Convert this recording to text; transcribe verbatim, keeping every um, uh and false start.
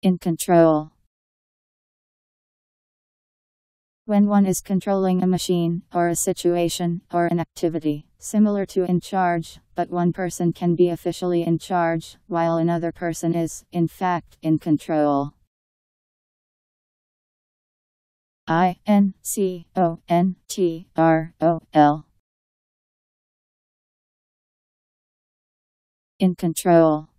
In control. When one is controlling a machine, or a situation, or an activity, similar to in charge, but one person can be officially in charge, while another person is, in fact, in control. I N C O N T R O L. In control.